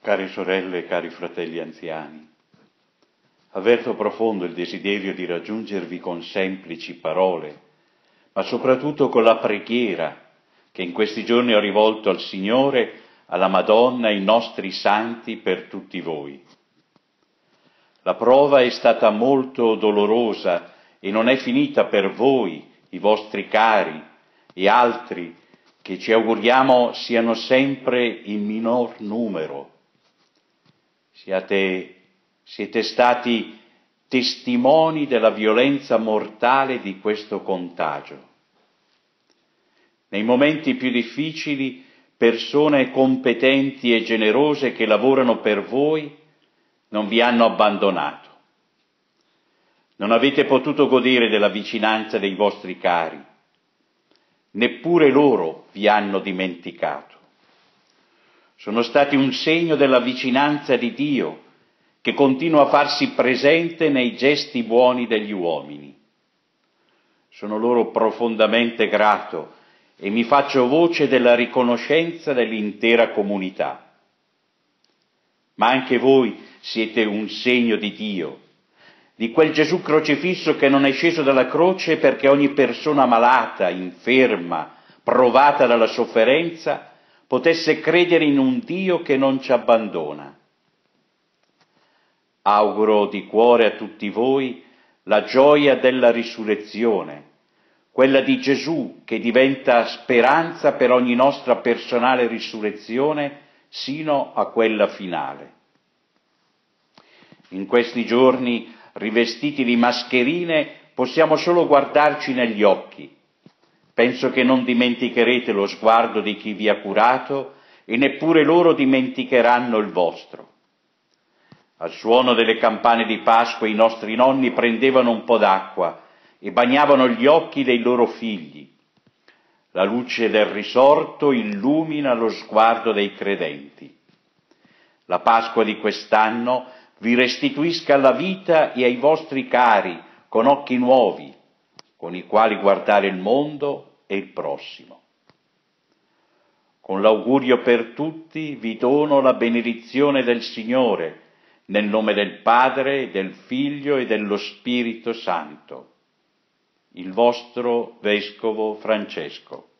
Care sorelle e cari fratelli anziani, avverto profondo il desiderio di raggiungervi con semplici parole, ma soprattutto con la preghiera che in questi giorni ho rivolto al Signore, alla Madonna, ai nostri santi per tutti voi. La prova è stata molto dolorosa e non è finita per voi, i vostri cari e altri che ci auguriamo siano sempre in minor numero. Siete stati testimoni della violenza mortale di questo contagio. Nei momenti più difficili, persone competenti e generose che lavorano per voi non vi hanno abbandonato. Non avete potuto godere della vicinanza dei vostri cari, neppure loro vi hanno dimenticato. Sono stati un segno della vicinanza di Dio, che continua a farsi presente nei gesti buoni degli uomini. Sono loro profondamente grato e mi faccio voce della riconoscenza dell'intera comunità. Ma anche voi siete un segno di Dio, di quel Gesù crocifisso che non è sceso dalla croce perché ogni persona malata, inferma, provata dalla sofferenza, potesse credere in un Dio che non ci abbandona. Auguro di cuore a tutti voi la gioia della risurrezione, quella di Gesù che diventa speranza per ogni nostra personale risurrezione sino a quella finale. In questi giorni, rivestiti di mascherine, possiamo solo guardarci negli occhi. Penso che non dimenticherete lo sguardo di chi vi ha curato e neppure loro dimenticheranno il vostro. Al suono delle campane di Pasqua i nostri nonni prendevano un po' d'acqua e bagnavano gli occhi dei loro figli. La luce del risorto illumina lo sguardo dei credenti. La Pasqua di quest'anno vi restituisca alla vita e ai vostri cari con occhi nuovi, con i quali guardare il mondo e il prossimo. Con l'augurio per tutti vi dono la benedizione del Signore, nel nome del Padre, del Figlio e dello Spirito Santo. Il vostro Vescovo Francesco.